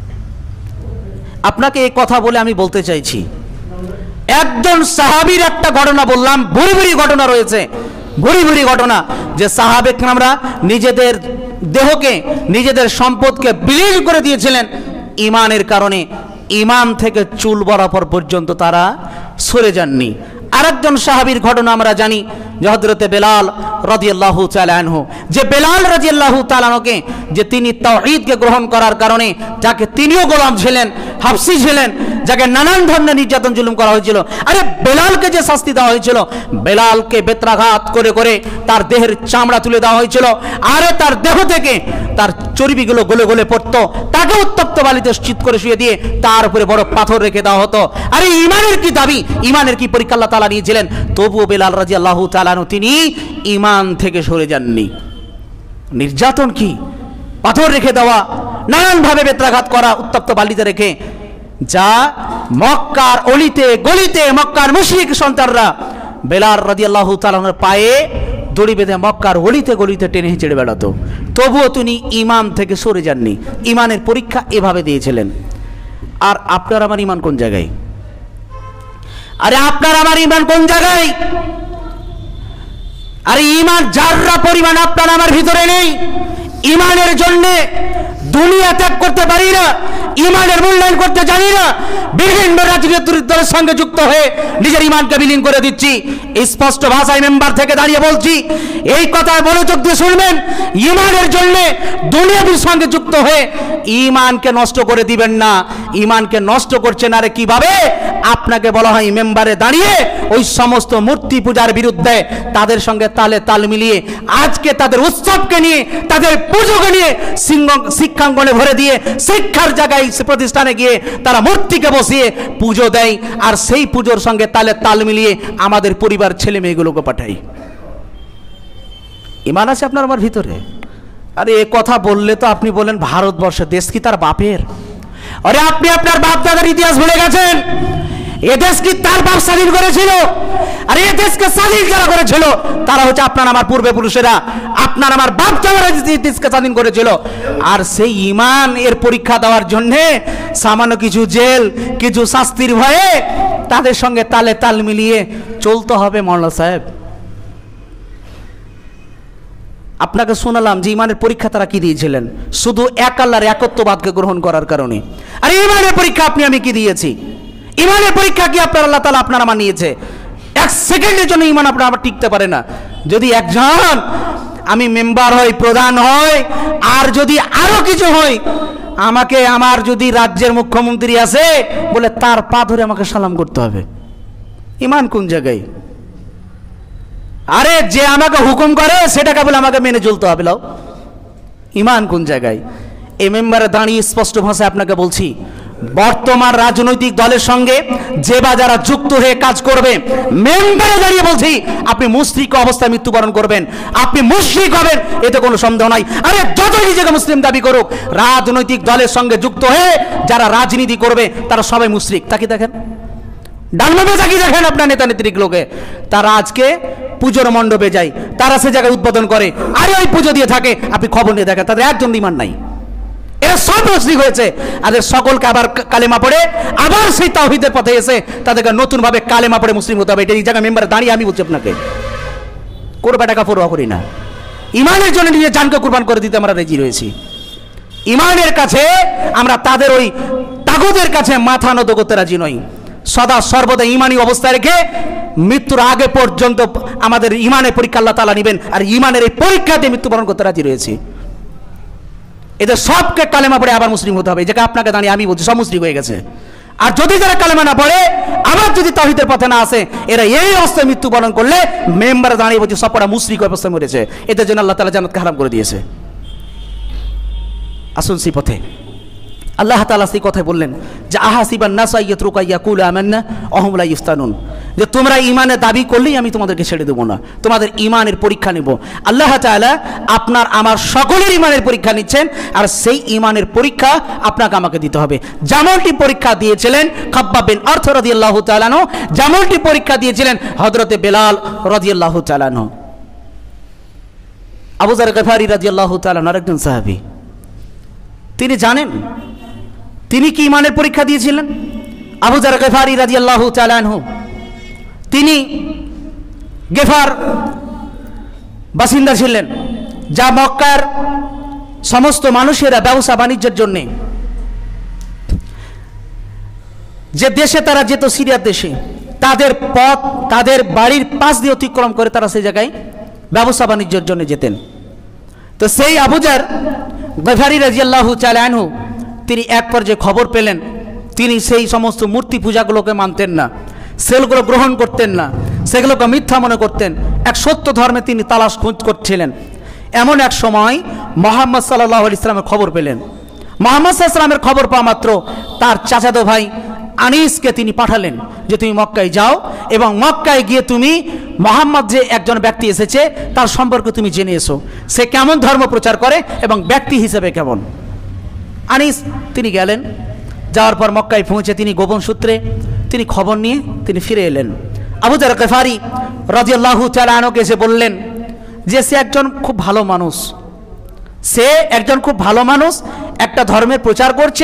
আপনাকে এই কথা বলে আমি বলতে চাইছি, একজন সাহাবীর একটা ঘটনা বললাম, ভুরি ভুরি ঘটনা রয়েছে, ভুরি ভুরি ঘটনা যে সাহাবে কেরামরা নিজেদের দেহকে নিজেদের সম্পদকে বিলীন করে দিয়েছিলেন ঈমানের কারণে। ঈমান থেকে চুল বরাবর পর্যন্ত তারা সরে যাননি। আরেকজন সাহাবীর ঘটনা আমরা জানি যে হযরতে বেলাল রাদিয়াল্লাহু তাআলা আনহু, যে বেলাল রাদিয়াল্লাহু তাআলা আনহুকে যে তিনি তাওহীদকে গ্রহণ করার কারণে যাকে তিনিও গোলাম ছিলেন, হাবশী ছিলেন, যাকে নানান ধরনের নির্যাতন জুলুম করা হয়েছিল। আরে বেলালকে যে শাস্তি দেওয়া হয়েছিল, বেলালকে বেত্রাঘাত করে করে তার দেহের চামড়া তুলে দেওয়া হয়েছিল, আরে তার দেহ থেকে তার চর্বিগুলো গলে গলে পড়তো, তাকে উত্তপ্ত বালিতে চিৎ করে শুয়ে দিয়ে তার উপরে বড় পাথর রেখে দেওয়া হতো। আরে ঈমানের কি দাবি, ঈমানের কি পরীক্ষা আল্লাহ তাআলা নিয়েছিলেন, তবুও বেলাল রাদিয়াল্লাহু তাআলা আনহু তিনি ঈমান থেকে সরে যাননি। নির্যাতন কি, পাথর রেখে দেওয়া, নানানভাবে বেত্রাঘাত করা উত্তপ্ত বালিতে রেখে, যা মক্কার অলিতে গলিতে মক্কার মুশরিক সন্তানরা বেলাল রাদিয়াল্লাহু তাআলা আনহুর পায়ে দড়ি বেঁধে মক্কার অলিতে গলিতে টেনে হিঁচড়ে বেড়াতো, তবুও তিনি ঈমান থেকে সরে যাননি। ঈমানের পরীক্ষা এভাবে দিয়েছিলেন। আর আপনার আমার ঈমান কোন জায়গায়? আরে আপনার আমার ঈমান কোন জায়গায়? আরে ঈমান যাররা পরিমাণ আপনার আমার ভিতরে নেই। ঈমানের জন্য দুনিয়া ত্যাগ করতে পারি না, ঈমানের মূল্যায়ন করতে জানি না, বিভিন্ন রাজনৈতিক দলের সঙ্গে যুক্ত হয়ে নিজের ঈমানকে বিলীন করে দিচ্ছি। স্পষ্ট ভাষায় মেম্বার থেকে দাঁড়িয়ে বলছি, এই কথা মনোযোগ দিয়ে শুনবেন, ঈমানের জন্য দুনিয়ার সঙ্গে যুক্ত হয়ে ঈমানকে নষ্ট করে দিবেন না। ঈমানকে নষ্ট করছেন আরে কিভাবে? আপনাকে বলা হয় মেম্বারে দাঁড়িয়ে ওই সমস্ত মূর্তি পূজার বিরুদ্ধে তাদের সঙ্গে তালে তাল মিলিয়ে আজকে তাদের উৎসবকে নিয়ে, তাদের পুজোকে নিয়ে শিক্ষাঙ্গনে ভরে দিয়ে শিক্ষার জায়গায় প্রতিষ্ঠানে গিয়ে তারা মূর্তিকে বসিয়ে পুজো দেয়, আর সেই পুজোর সঙ্গে তালে তাল মিলিয়ে আমাদের পরিবার ছেলে মেয়েগুলোকে পাঠাই। ঈমান আছে আপনার আমার ভিতরে? আরে এ কথা বললে তো আপনি বলেন ভারতবর্ষ দেশ কি তার বাপের? আরে আপনি আপনার বাপ দাদার ইতিহাস ভুলে গেছেন। এ দেশ কি তার বাপ স্বাধীন করেছিল? আরে এ দেশকে স্বাধীন যারা করেছিল তারা হচ্ছে আপনার আমার পূর্বে পুরুষেরা, আপনার আমার বাপ দাদারা দেশকে স্বাধীন করেছিল। আর সেই ঈমান এর পরীক্ষা দেওয়ার জন্য সামান্য কিছু জেল, কিছু শাস্তির ভয়ে তাদের সঙ্গে তালে তাল মিলিয়ে চলতে হবে। মাওলানা সাহেব, আপনাকে শোনালাম যে ঈমানের পরীক্ষা তারা কি দিয়েছিলেন, শুধু এক আল্লাহর একত্ববাদকে গ্রহণ করার কারণে। আর ঈমানের পরীক্ষা আপনি আমি কি দিয়েছি? ঈমানের পরীক্ষা কি আপনার আল্লাহ তাআলা আপনার আমার নিয়েছে? এক সেকেন্ডের জন্য ঈমান আপনার আমার টিকতে পারে না। যদি একজন আমি মেম্বার হই, প্রধান হই, আর যদি আরো কিছু হই, আমাকে আমার যদি রাজ্যের মুখ্যমন্ত্রী আছে বলে তার পা ধরে আমাকে সালাম করতে হবে। ইমান কোন জায়গায়? আরে যে আমাকে হুকুম করে সেটাকে বলে আমাকে মেনে চলতে হবে। লাও ইমান কোন জায়গায়? এই মেম্বারে দাঁড়িয়ে স্পষ্ট ভাষায় আপনাকে বলছি, বর্তমান রাজনৈতিক দলের সঙ্গে যে বা যারা যুক্ত হয়ে কাজ করবে, মেম্বারে দাঁড়িয়ে বলছি আপনি মুশরিক অবস্থায় মৃত্যুবরণ করবেন, আপনি মুশরিক হবেন, এতে কোনো সন্দেহ নাই। আরে যতই নিজেকে মুসলিম দাবি করুক, রাজনৈতিক দলের সঙ্গে যুক্ত হয়ে যারা রাজনীতি করবে তারা সবাই মুশরিক। তাকে দেখেন, ডানভাবে তাকিয়ে দেখেন আপনার নেতা নেত্রী লোকে, তারা আজকে পুজোর মণ্ডপে যায়, তারা সে জায়গায় উদ্বোধন করে, আরে ওই পুজো দিয়ে থাকে, আপনি খবর নিয়ে দেখেন তাদের একজন ঈমান নাই। এরা সব মুশরিক হয়েছে। আর সকলকে আবার কালেমা পড়ে আবার সেই তাওহীদের পথে এসে তাদেরকে নতুন ভাবে কালেমা পড়ে মুসলিম হতে হবে। এটা এই জায়গায় মেম্বারে দাঁড়িয়ে আমি বলছি আপনাকে, করবে টাকা পরোয়া করি না। ইমানের জন্য নিজের জানকে কুরবান করে দিতে আমরা রাজি রয়েছি। ইমানের কাছে আমরা তাদের ওই তাগুদের কাছে মাথা নত করতে রাজি নই। সদা সর্বদা ইমানি অবস্থায় রেখে মৃত্যুর আগে পর্যন্ত আমাদের ইমানের পরীক্ষা আল্লাহ তাআলা নেবেন, আর ইমানের এই পরীক্ষাতে মৃত্যুবরণ করতে রাজি রয়েছি। এদের সবকে কালেমা পড়ে আবার মুসলিম হতে হবে। এই জায়গায় আপনাকে দাঁড়িয়ে আমি বলছি সব মুশরিক হয়ে গেছে। আর যদি যারা কালেমা না পড়ে আবার যদি তাওহীদের পথে না আসে, এরা এই অবস্থায় মৃত্যুবরণ করলে মেম্বারে দাঁড়িয়ে বলছি সবটা মুশরিক অবস্থায় মরেছে। এদের জন্য আল্লাহ তাআলা জান্নাতকে হারাম করে দিয়েছে। আসুন সেই পথে। আল্লাহ তাআলা সেই কথাই বললেন যে আহাসিবান নাস আইয়াতরুকা ইয়াকুলু আমান্না ওয়া হুম লা ইফতানুন, যে তোমরা ঈমানের দাবি করলেই আমি তোমাদেরকে ছেড়ে দেব না, তোমাদের ঈমানের পরীক্ষা নেব। আল্লাহ তাআলা আপনার আমার সকলের ঈমানের পরীক্ষা নিচ্ছেন, আর সেই ঈমানের পরীক্ষা আপনাকে আমাকে দিতে হবে। যেমনটি পরীক্ষা দিয়েছিলেন খাব্বাব বিন আরত রাদিয়াল্লাহু তাআলা আনহু, যেমনটি পরীক্ষা দিয়েছিলেন হযরতে বেলাল রাদিয়াল্লাহু তাআলা আনহু। আবু যার গফারি রাদিয়াল্লাহু তাআলা আনহু আরেকজন সাহাবী, তিনি জানেন তিনি কি ঈমানের পরীক্ষা দিয়েছিলেন। আবু যার গফারি রাদিয়াল্লাহু তাআলা আনহু তিনি গেফার বাসিন্দা ছিলেন, যা মক্কার সমস্ত মানুষেরা ব্যবসা বাণিজ্যের জন্য যে দেশে তারা যেত, সিরিয়ার দেশে, তাদের পথ তাদের বাড়ির পাশ দিয়ে অতিক্রম করে তারা সেই জায়গায় ব্যবসা বাণিজ্যের জন্য যেতেন। তো সেই আবু যার গফারি রাদিয়াল্লাহু তাআলা আনহু তিনি এক পর্যায়ে খবর পেলেন, তিনি সেই সমস্ত মূর্তি পূজাগুলোকে মানতেন না, সেগুলো গ্রহণ করতেন না, সেগুলোকে মিথ্যা মনে করতেন, এক সত্য ধর্মে তিনি তালাশ খোঁজ করছিলেন। এমন এক সময় মুহাম্মদ সাল্লাল্লাহু আলাইহি ওয়াসাল্লামের খবর পেলেন। মুহাম্মদ সাল্লাল্লাহু আলাইহি ওয়াসাল্লামের খবর পাওয়া মাত্র তার চাচাতো ভাই আনিসকে তিনি পাঠালেন যে তুমি মক্কায় যাও এবং মক্কায় গিয়ে তুমি মুহাম্মদ যে একজন ব্যক্তি এসেছে তার সম্পর্কে তুমি জেনে এসো, সে কেমন ধর্ম প্রচার করে এবং ব্যক্তি হিসেবে কেমন। আনিস তিনি গেলেন, যাওয়ার পর মক্কায় পৌঁছে তিনি গোপন সূত্রে তিনি খবর নিয়ে তিনি ফিরে এলেন। আবু যার গফারি রাদিয়াল্লাহু তাআলা আনহুকে এসে বললেন যে সে একজন খুব ভালো মানুষ, সে একজন খুব ভালো মানুষ, একটা ধর্মের প্রচার করছে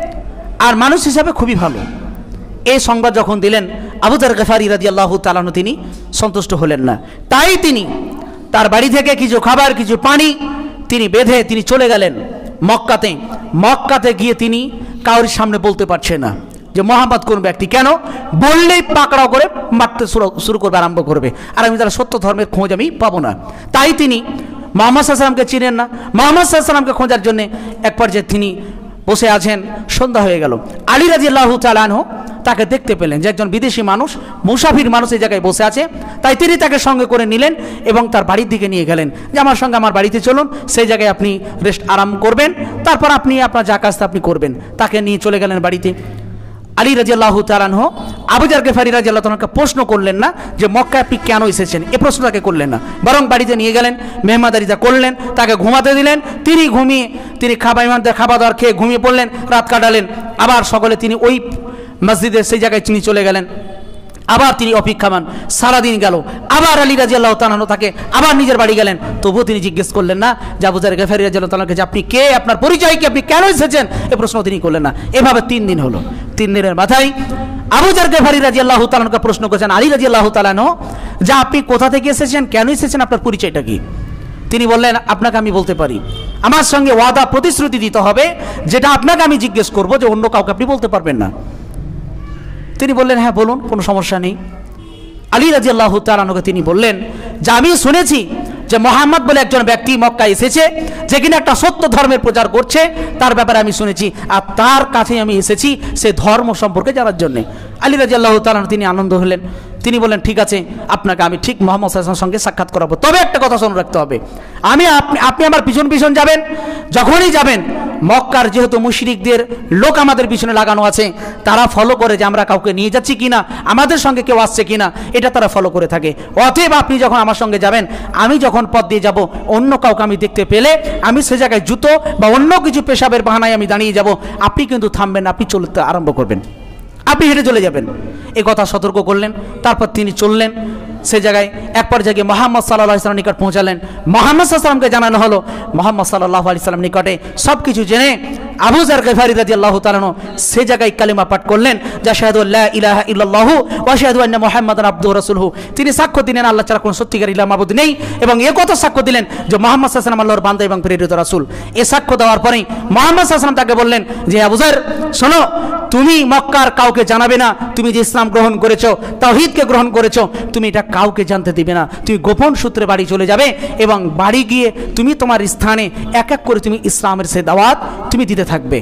আর মানুষ হিসাবে খুবই ভালো। এই সংবাদ যখন দিলেন আবু যার গফারি রাদিয়াল্লাহু তাআলা আনহু তিনি সন্তুষ্ট হলেন না। তাই তিনি তার বাড়ি থেকে কিছু খাবার কিছু পানি তিনি বেঁধে তিনি চলে গেলেন মক্কাতে। মক্কাতে গিয়ে তিনি কারোর সামনে বলতে পারছে না যে মুহাম্মদ কোন ব্যক্তি, কেন বললেই পাকড়াও করে মারতে শুরু করবে, আরম্ভ করবে, আর আমি তার সত্য ধর্মের খোঁজ আমি পাবো না। তাই তিনি মুহাম্মদ সাল্লাল্লাহু আলাইহি ওয়াসাল্লামকে চিনেন না। মুহাম্মদ সাল্লাল্লাহু আলাইহি ওয়াসাল্লামকে খোঁজার জন্য এক পর্যায়ে তিনি বসে আছেন, সন্ধ্যা হয়ে গেল। আলী রাদিয়াল্লাহু তাআলা আনহু তাকে দেখতে পেলেন যে একজন বিদেশি মানুষ, মুসাফির মানুষ এই জায়গায় বসে আছে। তাই তিনি তাকে সঙ্গে করে নিলেন এবং তার বাড়ির দিকে নিয়ে গেলেন যে আমার সঙ্গে আমার বাড়িতে চলুন, সেই জায়গায় আপনি রেস্ট আরাম করবেন, তারপর আপনি আপনার যা কাজ আপনি করবেন। তাকে নিয়ে চলে গেলেন বাড়িতে। আলী রাদিয়াল্লাহু তাআলা আনহু আবু যার গফারি রাদিয়াল্লাহু তাআলাকে প্রশ্ন করলেন না যে মক্কায় আপনি কেন এসেছেন, এ প্রশ্ন তাকে করলেন না, বরং বাড়িতে নিয়ে গেলেন, মেহমানদারিতা করলেন, তাকে ঘুমাতে দিলেন। তিনি ঘুমিয়ে তিনি খাবার দাবার খেয়ে ঘুমিয়ে পড়লেন, রাত কাটালেন। আবার সকালে তিনি ওই মসজিদে সেই জায়গায় তিনি চলে গেলেন। আবার তিনি অপেক্ষামান, সারাদিন গেল। আবার আলী রাদিয়াল্লাহু তাআলা আনহু তাকে আবার নিজের বাড়ি গেলেন, তবুও তিনি জিজ্ঞেস করলেন না যে আবু যার গফারি রাদিয়াল্লাহু তাআলা যে আপনি কে, আপনার পরিচয় কি, আপনি কেন এসেছেন, এ প্রশ্ন তিনি করলেন না। এভাবে 3 দিন হলো। 3 দিনের মাথায় আবু যার গফারি রাদিয়াল্লাহু তাআলা আনহুকে প্রশ্ন করেছেন আলী রাদিয়াল্লাহু তাআলা আনহু যে আপনি কোথা থেকে এসেছেন, কেন এসেছেন, আপনার পরিচয়টা কি। তিনি বললেন আপনাকে আমি বলতে পারি, আমার সঙ্গে ওয়াদা প্রতিশ্রুতি দিতে হবে, যেটা আপনাকে আমি জিজ্ঞেস করবো যে অন্য কাউকে আপনি বলতে পারবেন না। তিনি বললেন হ্যাঁ বলুন, কোনো সমস্যা নেই। আলী রাদিয়াল্লাহু তাআলা আনহুকে তিনি বললেন যে আমি শুনেছি যে মোহাম্মদ বলে একজন ব্যক্তি মক্কা এসেছে, যে কিনা একটা সত্য ধর্মের প্রচার করছে, তার ব্যাপারে আমি শুনেছি, আর তার কাছে আমি এসেছি সে ধর্ম সম্পর্কে জানার জন্যে। আলী রাদিয়াল্লাহু তাআলা তিনি আনন্দ হলেন, তিনি বলেন ঠিক আছে, আপনাকে আমি ঠিক মোহাম্মদ সাল্লাল্লাহু আলাইহি ওয়াসাল্লামের সঙ্গে সাক্ষাৎ করাবো। তবে একটা কথা শুনে রাখতে হবে, আপনি আমার পিছন পিছন যাবেন, যখনই যাবেন মক্কার যেহেতু মুশরিকদের লোক আমাদের পিছনে লাগানো আছে, তারা ফলো করে যে আমরা কাউকে নিয়ে যাচ্ছি কিনা, আমাদের সঙ্গে কেউ আসছে কিনা, এটা তারা ফলো করে থাকে। অতএব আপনি যখন আমার সঙ্গে যাবেন, আমি যখন পথ দিয়ে যাব, অন্য কাউকে আমি দেখতে পেলে আমি সে জায়গায় জুতো বা অন্য কিছু পেশাবের বাহানায় আমি দাঁড়িয়ে যাব, আপনি কিন্তু থামবেন, আপনি চলতে আরম্ভ করবেন, আপনি হেঁটে চলে যাবেন। এই কথা সতর্ক করলেন। তারপর তিনি চললেন, সে জায়গায় এক পর্যায়ে মোহাম্মদ সাল্লাল্লাহু আলাইহি ওয়াসাল্লাম নিকট পৌঁছালেন। মোহাম্মদ সাল্লাল্লাহু আলাইহি ওয়াসাল্লামকে জানানো হলো, মোহাম্মদ সাল্লাল্লাহু আলাইহি ওয়াসাল্লাম নিকটে সব কিছু জেনে আবু যার গিফারি রাদিয়াল্লাহু তাআলা আনহু সে জায়গায় কালিমা পাঠ করলেন, যা শাহাদু লা ইলাহা ইল্লাল্লাহু ওয়া শাহাদু আন্না মুহাম্মাদান আবদুহু ওয়া রাসূলুহু। তিনি সাক্ষ্য দিলেন আল্লাহ ছাড়া কোনো সত্যিকার ইলাহ মাবুদ নেই, এবং এ কথা সাক্ষ্য দিলেন যে মুহাম্মদ সাল্লাল্লাহু আলাইহি ওয়াসাল্লাম আল্লাহর বান্দা এবং প্রেরিত রাসূল। এ সাক্ষ্য দেওয়ার পরেই মুহাম্মদ সাল্লাল্লাহু আলাইহি ওয়াসাল্লাম তাকে বললেন যে আবু যার, শোনো, তুমি মক্কার কাউকে জানাবে না তুমি যে ইসলাম গ্রহণ করেছো, তাওহীদকে গ্রহণ করেছো, তুমি এটা কাউকে জানতে দিবে না। তুমি গোপন সূত্রে বাড়ি চলে যাবে এবং বাড়ি গিয়ে তুমি তোমার স্থানে এক এক করে তুমি ইসলামের সে দাওয়াত তুমি দিতে থাকবে।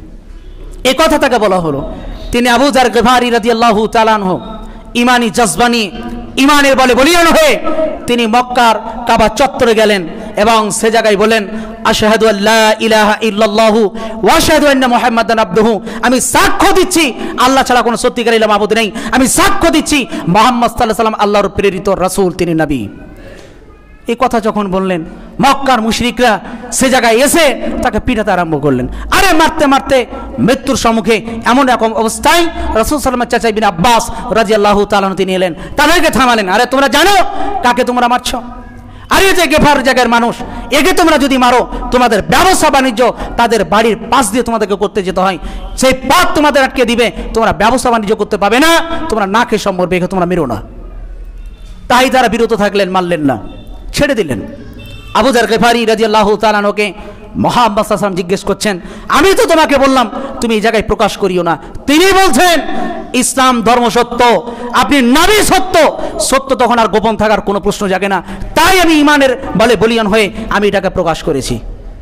এ কথা তাকে বলা হলো। তিনি আবু যার গিফারি রাদিয়াল্লাহু তাআলা আনহু ইমানি জজবানি ইমানের বলে বলিয়ান হয়ে তিনি মক্কার কাবা চত্বরে গেলেন এবং সে জায়গায় বলেন, আশহাদু আল্লা ইলাহা ইল্লাল্লাহু ওয়া আশহাদু আন্না মুহাম্মাদান আবদুহু, আমি সাক্ষ্য দিচ্ছি আল্লাহ ছাড়া কোনো সত্যিকার ইলাহ মাবুদ নেই, আমি সাক্ষ্য দিচ্ছি মুহাম্মদ সাল্লাল্লাহু আলাইহি ওয়াসাল্লাম আল্লাহর প্রেরিত রাসূল, তিনি নবী। এই কথা যখন বললেন, মক্কার মুশরিকরা সে জায়গায় এসে তাকে পিটাতে আরম্ভ করলেন। আরে মারতে মারতে মৃত্যুর সম্মুখে এমন রকম অবস্থায় রাসূল সাল্লাল্লাহু আলাইহি ওয়াসাল্লামের চাচা ইবনে আব্বাস রাদিয়াল্লাহু তাআলা আনহু তিনি এলেন, তাদেরকে থামালেন। আরে তোমরা জানো কাকে তোমরা মারছো? আরে যে গেফার জায়গার মানুষ, একে তোমরা যদি মারো, তোমাদের ব্যবসা বাণিজ্য তাদের বাড়ির পাশ দিয়ে তোমাদেরকে করতে যেতে হয়, সেই পথ তোমাদের আটকে দিবে, তোমরা ব্যবসা বাণিজ্য করতে পাবে না, তোমরা না খেয়ে সম্মরবে, একে তোমরা মেরো না। তাই তারা বিরত থাকলেন, মারলেন না, ছেড়ে দিলেন। আবু যার গিফারি রাদিয়াল্লাহু তাআলা আনহুকে মুহাম্মদ সাল্লাল্লাহু আলাইহি ওয়াসাল্লাম জিজ্ঞেস করছেন, আমি তো তোমাকে বললাম তুমি এই জায়গায় প্রকাশ করিও না। তিনি বলছেন, ইসলাম ধর্ম সত্য, আপনি নবী সত্য, সত্য তখন আর গোপন থাকার কোনো প্রশ্ন জাগে না, তাই আমি ইমানের বলে বলিয়ান হয়ে আমি এটাকে প্রকাশ করেছি।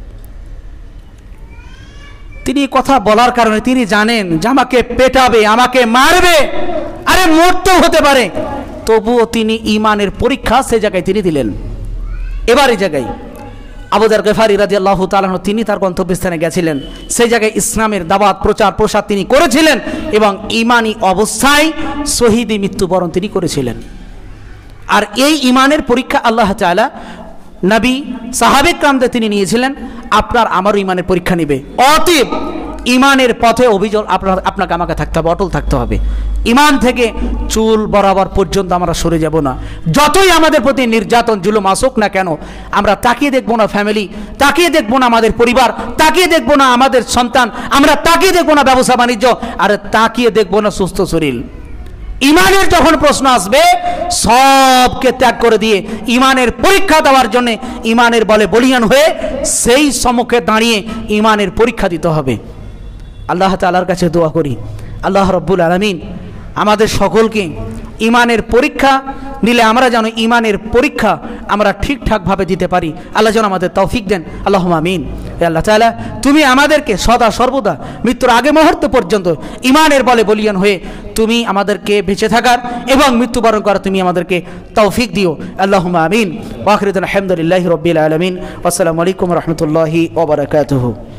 তিনি কথা বলার কারণে তিনি জানেন যে আমাকে পেটাবে, আমাকে মারবে, আরে মরতেও হতে পারে, তবুও তিনি ইমানের পরীক্ষা সে জায়গায় তিনি দিলেন। এবার এই জায়গায় আবু যার গিফারি রাদিয়াল্লাহু তাআলা আনহু তিনি তার গন্তব্যস্থানে গেছিলেন, সেই জায়গায় ইসলামের দাওয়াত প্রচার প্রসার তিনি করেছিলেন এবং ইমানি অবস্থায় শহীদি মৃত্যুবরণ তিনি করেছিলেন। আর এই ইমানের পরীক্ষা আল্লাহ তাআলা নবী সাহাবে কিরামদের তিনি নিয়েছিলেন, আপনার আমারও ইমানের পরীক্ষা নেবে। অতএব ইমানের পথে অভিযোগ আপনাকে আমাকে থাকতে হবে, অটল থাকতে হবে। ইমান থেকে চুল বরাবর পর্যন্ত আমরা সরে যাব না। যতই আমাদের প্রতি নির্যাতন জুলুম আসুক না কেন, আমরা তাকিয়ে দেখব না ফ্যামিলি, তাকিয়ে দেখব না আমাদের পরিবার, তাকিয়ে দেখব না আমাদের সন্তান, আমরা তাকিয়ে দেখব না ব্যবসা বাণিজ্য, আর তাকিয়ে দেখব না সুস্থ শরীর। ইমানের যখন প্রশ্ন আসবে, সবকে ত্যাগ করে দিয়ে ইমানের পরীক্ষা দেওয়ার জন্য ইমানের বলে বলিয়ান হয়ে সেই সম্মুখে দাঁড়িয়ে ইমানের পরীক্ষা দিতে হবে। আল্লাহ তাআলার কাছে দোয়া করি, আল্লাহ রাব্বুল আলামিন আমাদের সকলকে ইমানের পরীক্ষা নিলে আমরা যেন ইমানের পরীক্ষা আমরা ঠিকঠাকভাবে দিতে পারি। আল্লাহ যেন আমাদের তৌফিক দেন, আল্লাহুম্মা আমিন। আল্লাহ তাআলা তুমি আমাদেরকে সদা সর্বদা মৃত্যুর আগে মুহূর্ত পর্যন্ত ইমানের বলে বলিয়ান হয়ে তুমি আমাদেরকে বেঁচে থাকার এবং মৃত্যুবরণ করার তুমি আমাদেরকে তৌফিক দিও, আল্লাহুম্মা আমিন। ওয়া আখিরু দাওয়ানা আলহামদুলিল্লাহি রাব্বিল আলামিন। আসসালামু আলাইকুম ওয়া রাহমাতুল্লাহি ওয়া বারাকাতুহু।